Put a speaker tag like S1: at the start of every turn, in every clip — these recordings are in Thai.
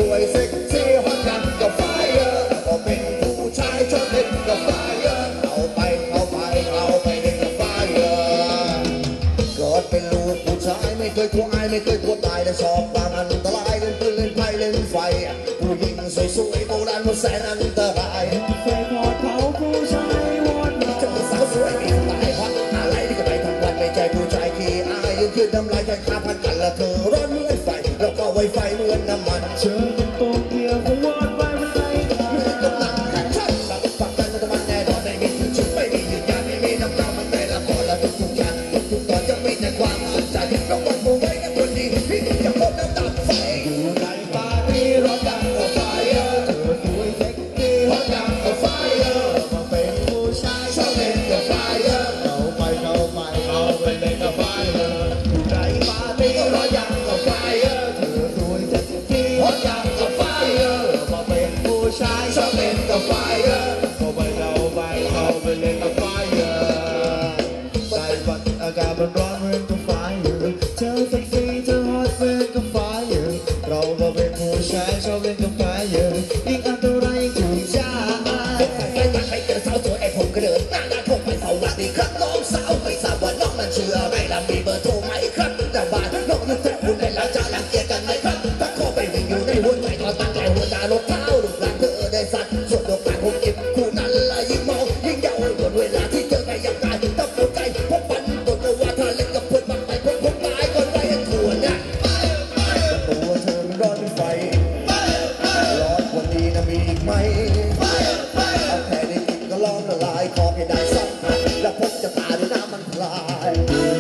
S1: วยเซ็กซี่ฮอตกันกับไฟก็เป็นผู้ชายชอบเล่นกับไฟเข้าไปเล่นกับไฟเกิดเป็นลูกผู้ชายไม่เคยกลัวอายไม่เคยกลัวตายแต่ชอบความอันตรายเล่นปืนเล่นไพ่เล่นไฟผู้หญิงสวยๆโบราณมันแสนอันตราย
S2: เคยพอดเผาผู้ชายวอด
S1: เจอสาวสวยมีตายฮอตอะไรที่ก็ไปทั้งวันไม่ใจผู้ชายขี้อายยืนขึ้นทำลายใจฆ่าพันกันละเธอร้อนเหมือนไฟแล้วก็ไวไฟเหมือนน้ำมัน
S2: เธอเป็นตัวเกียวของวอดไว้มันใจ
S1: เหมือนกำลังแข่งขันตัดฝักกันแต่มันแน่นอนไม่มีถึงชุดไม่มียืนยันไม่มีน้ำตามันในละครและทุกอย่างทุกตอนจะมีแต่ความสนใจเราวันผู้ไว้กับคนดีที่จะพบน้ำตาไฟ
S2: อยู่ในปาร์ตี้ร้อนดังกับไฟเธอสวยเซ็กซี่ฮอตดังกับไฟมาเป็นผู้ชายชอบเล่นกับไฟเข้าไปเล่นกับไฟอยู่ในปาร์ตี้ร้อนดังกับไฟเธอสวยเซ็กซี่ฮอตดังกับไฟมาเป็นผู้ชายชอบเล่นกับไฟเข้าไปเล่นกับไฟใจบัดอากาศมันร้อนเหมือนกับไฟเธอเซ็กซี่เธอฮอตเหมือนกับไฟเราก็เป็นผู้ชายชอบเล่นกับไฟยิ่งอันตรายยิ่งถูกใจ
S1: ไปเจอสาวสวยไอ้ผมก็เดินหน้าพวกไปสวัสดีครับน้องสาวไม่ทราบว่าน้องมันชื่ออะไรและมีเบอร์โทรไหมครับแต่บ้านน้องอยู่แต่คุณในแล้วจะรังเกียจกันไหมครับถ้าขอไปวิ่งอยู่ในหัวใจตอนตั้งใจหัวใจรถเท้าลูกหลานเธอได้สัตว์ส่วนดวงตาผมเก็บคู่นั้นละยิ่งมองยิ่งเย้าหมดเวลาที่เจอใครอย่างไรต้องปวดใจเพราะปันตัวตัวว่าเธอเล่นกับเพื่อนบางไปพวกผมตายก่อนไปถั่วเนี่ยตัวเธอร้อนไฟร้อนวันนี้นะมีอีกไหมเอาแค่ได้กินก็ร้อนละลายขอให้ได้สักพักแล้วผมจะตาด้วยน้ำมันพลาย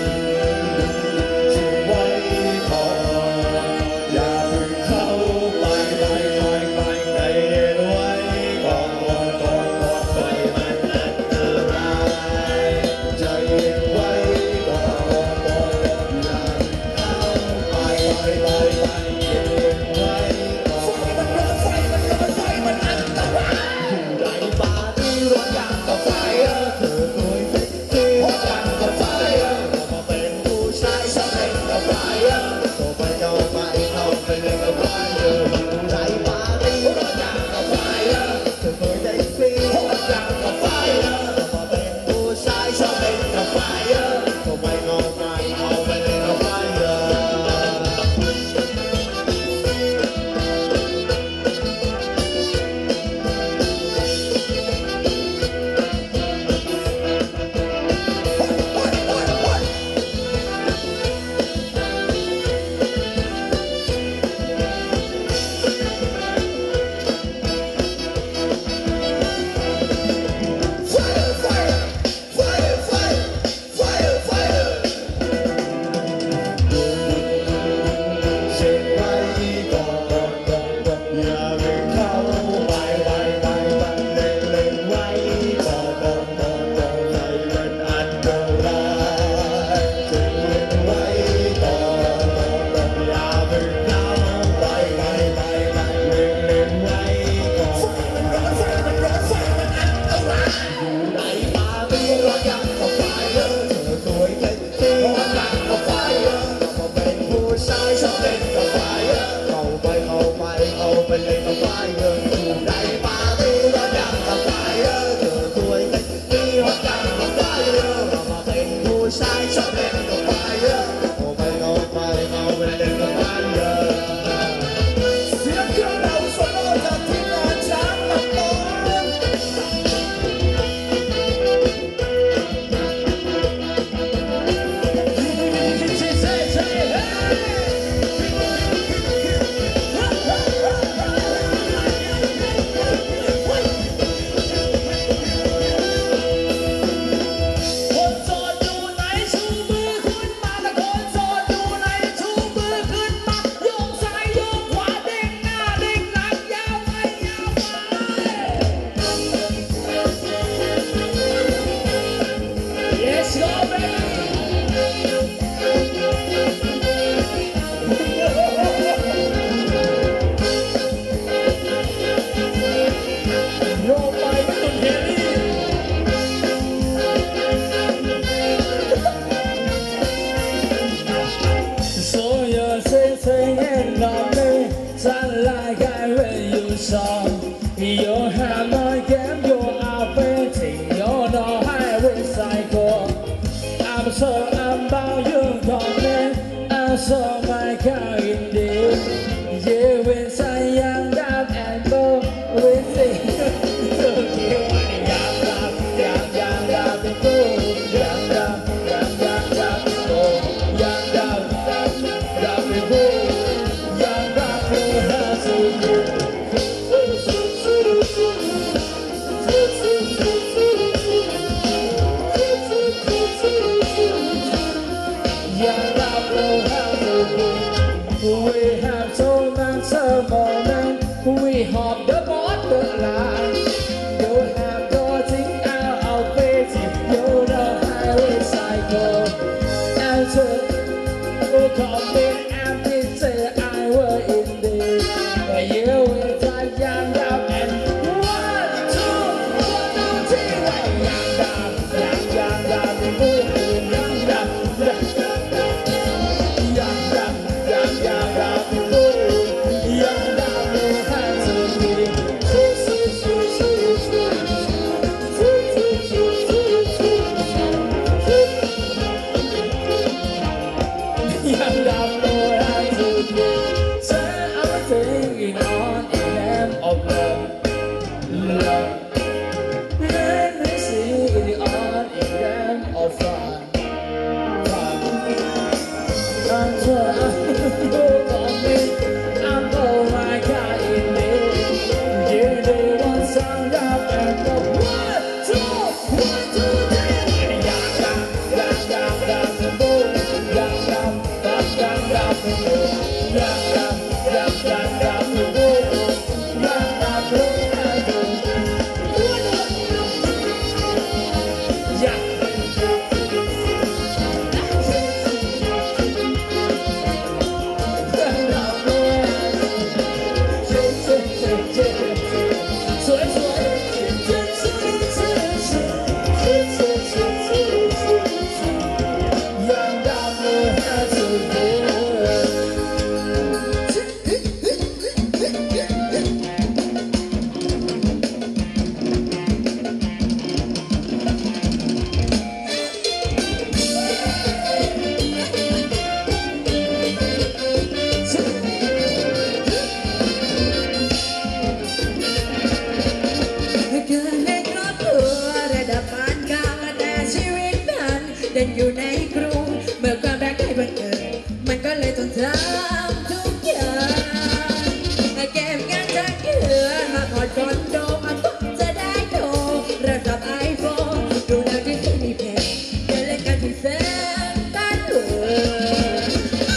S1: ช่วยไว้ก่อนอย่าเพิ่งเข้าไปใจเย็นไว้ก่อนไฟมันอันตรายใจเย็นไว้ก่อนอย่าเข้าไปใจเย็นไว้ก่อนไฟมันอันตราย
S2: อยู่ในปาร์ตี้ร้อนดังกับไฟเธอสวยเซ็กซี่ฮอตดังกับไฟมาเป็นผู้ชายชอบเล่นกับไฟเข้าไปเล่นกับไฟอยู่ในปาร์ตี้ร้อนดังกับไฟเธอสวยเซ็กซี่ฮอตดังกับไฟมาเป็นผู้ชายชอบเล่นกับไฟเข้าไปเล่นกับไฟไปเล่นกับไฟอยู่ในปาร์ตี้ร้อนดังกับไฟเธอสวยเซ็กซี่ฮอตดังกับไฟมาเป็นผู้ชายชอบเล่นกับไฟเข้าไปเล่นกับไฟ
S1: เสียงเครื่องเราโซโล่จากทีมงานช้างลำบาก
S2: So you're saying, not me, sound like I
S3: song. You have my game, you are waiting, you're the highway cycle. I'm so about you coming, I saw my car indeed. You inside young down and go with it. We have so much moment. We hop the borderline. You have your thing out of faith. You're the highway cycle. Answer, who called me and did say I were indeed. But you will try young up and 1, 2, 3. Young up, young up, young up.เด่นอยู่ในกรุงเมื่อความรักได้บังเกิดมันก็เลยต้องทำทุกอย่างเก็บงานจากเดือนมาผ่อนคอนโดมาก็จะได้โตระดับไอโฟนดูหนังที่ไม่มีเพลงเดินเล่นกันที่เซ็นทรัลเวิลด์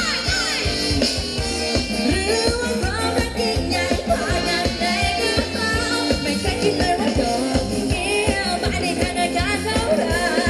S3: หรือว่าความรักยิ่งใหญ่กว่านั้นในกระเป๋าไม่เคยคิดเลยว่าดอกเงี้ยวมาในธนาคารเท่าไร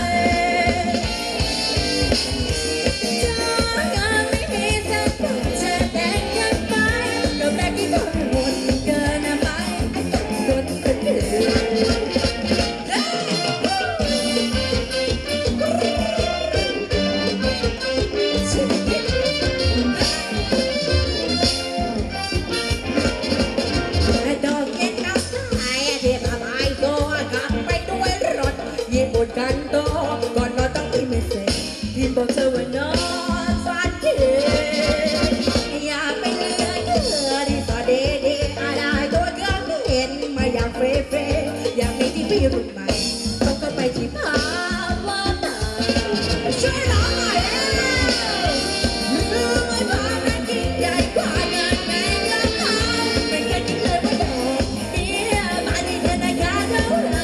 S3: กันโตก่อนนอนต้องมีเมสเซจที่บอกเธอว่านอนฝันดีอยากไปเลือกเธอที่ต่อเด็กๆอะไรตัวเธอที่เห็นมาอยากเฟรอยากมีที่พี่รุ่นใหม่ต้องก็ไปที่ภาวนาช่วยร้องหน่อยหรือไม่ความรักยิ่งใหญ่กว่าเงินในกระเป๋าไม่เคยคิดเลยว่าดอกเบี้ยมาในธนาคารเท่าไร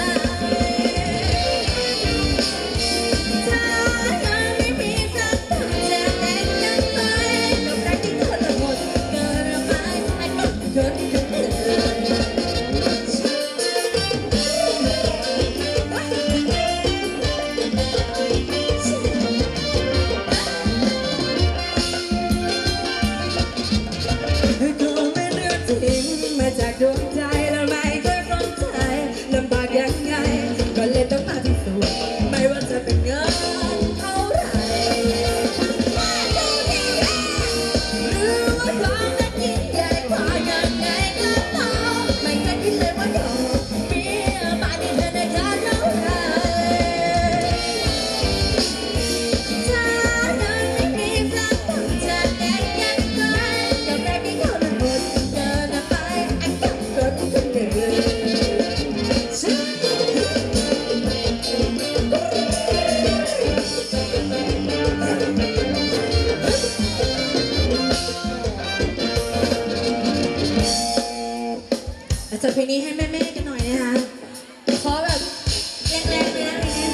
S3: มาจากดวงใจแล้วไม่เคยสนใจลำบากยังไงก็เลยต้องมาที่สุดไม่ว่าจะเป็นเงินเท่าไหร่หรือว่าความรักยิ่งใหญ่กว่าเงินในกระเป๋าไม่จัดเพลงนี้ให้แม่ๆกันหน่อยนะคะขอแบบแรงๆเลยนะเพลงนี้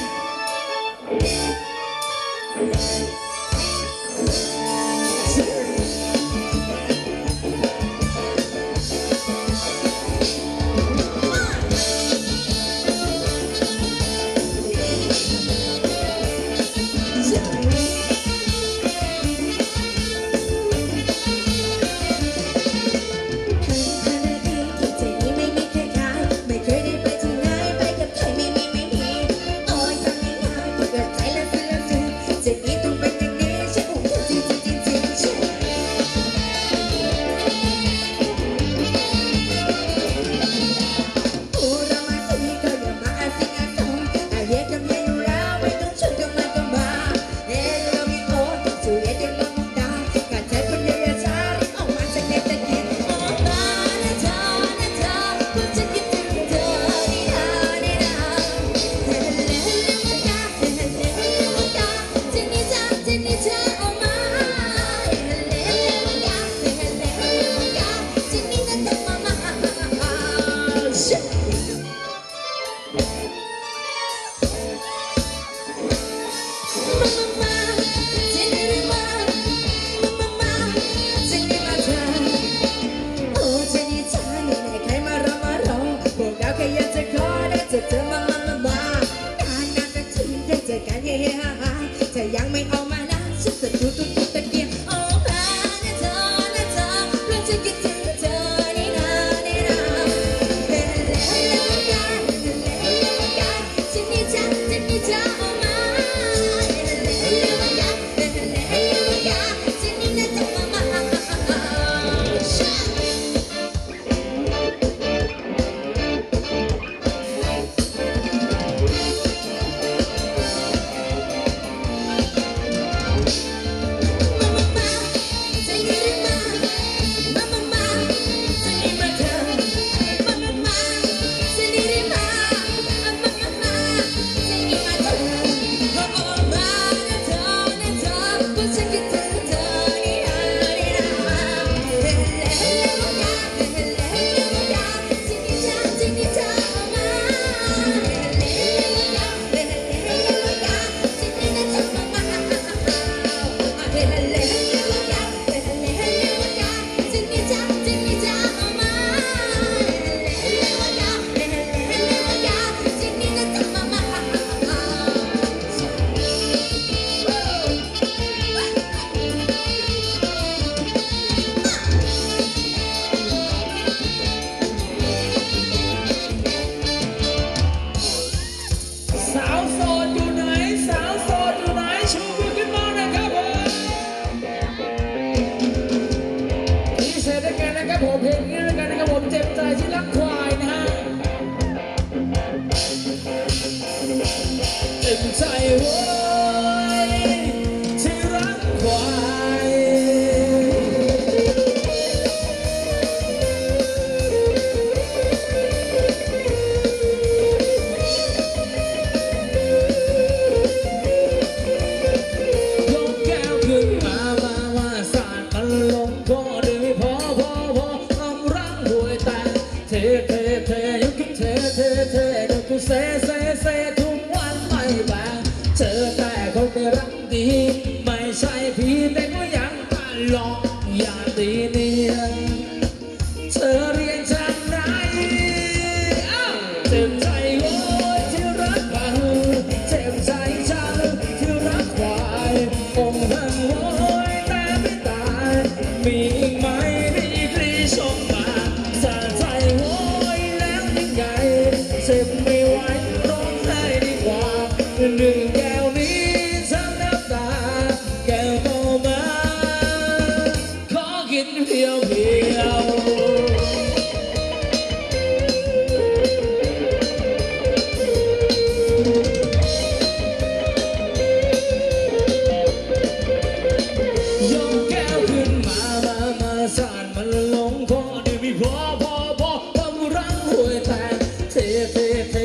S3: ยังไม่เอามานะฉันจะดูตุ๊กตะเกียงออกมานะเธอเพราะฉันคิดถึงเธอนี่นานี่นาเฮ้เล่เล่กาเล่เล่กาฉันนี่จะออกมาเฮ้เล่เล่กาเล่เล่กาฉันนี่น่าจะมาผมเพลงนี้ด้วยกันนะครับผมเจ็บใจที่รักควายนะฮะเจ็บใจเว้ยที่รักควายยกแก้วขึ้นมาสาดมันลงคอเลยพอเทยกขึ้นเทยกขึ้นเซทุกวันไม่แบ่งเจอแต่คนไม่รักดีไม่ใช่พี่แต่ก็ยังตลอดอย่าตีเนียนเธอเรียนจากไหนเจ็บใจโว้ยที่รักมันเจ็บใจจังที่รักควายองค์หังโว้ยแต่ไม่ตายมีอีกไหมดีกรีชมมาเจ็บไม่ไหวร้องไห้ดีกว่าหนึ่งแก้วนี้ทั้งน้ำตาแก้วต่อมาขอกินเพียวยกแก้วขึ้นมาสาดมันลงคอเดี๋ยวมีพอทำรังหวยแตกเท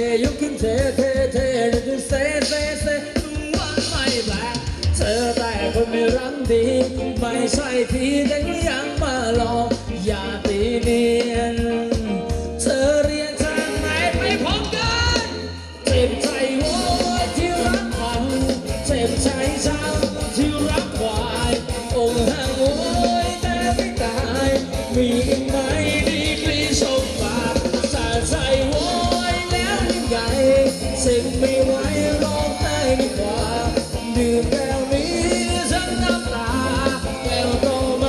S4: ไหมดีกรีสมบัติสาใจโวยแล้วยังไงเซ็งไม่ไหวร้องไห้ดีกว่าดื่มแก้วนี้ฉันน้ำตาแก้วโตมา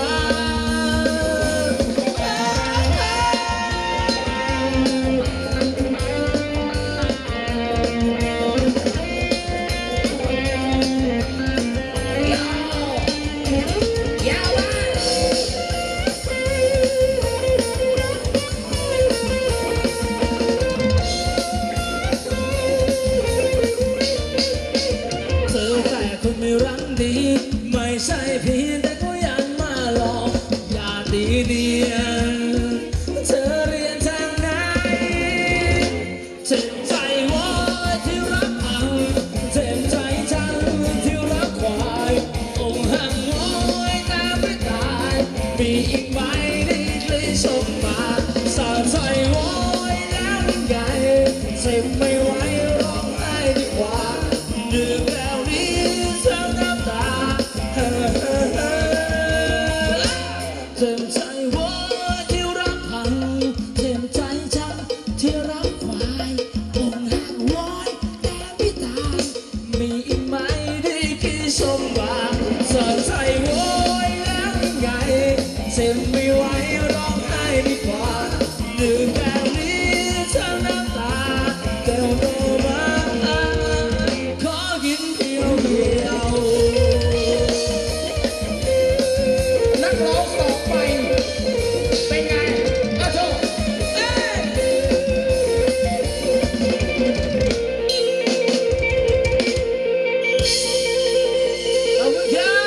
S3: ยาวว่า
S4: เธอแต่คนไม่รักดีไม่ใช่เพียงแต่ก็ยังมาหลอกอย่าตีเดียนเธอเรียนทางไหนเจ็บใจว่าที่รักพังเจ็บใจฉันที่รักควายอกหักโวยตามไม่ตายมีอีกไหมได้กลิ่นสมมาสาใจโวยแล้วยังไงเจ็บไม่ไหวร้องไห้ดีกว่าดื่มแล้วนี้เจ้าน้ำตาเจ็บใจว่าที่รักพังเจ็บใจฉันที่รักควายอกหักโวยแต่ไม่ตายมีอีกไหมได้กี่สมบัติสะใจโวยแล้วยังไงเจ็บไม่ไหวร้องไห้ดีกว่าดื่มแล้วนี้เจ้าน้ำตาแก้วโตมาขอกินเพียวเดียว
S3: นักร้องต่อไปเป็นไงอาโชเอ้ย
S4: เอามือเยอะ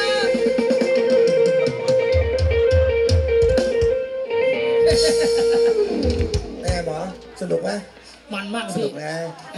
S1: แม่หมอสนุกไหม
S4: มันมาก
S1: ส
S4: พี่
S1: นุกนะ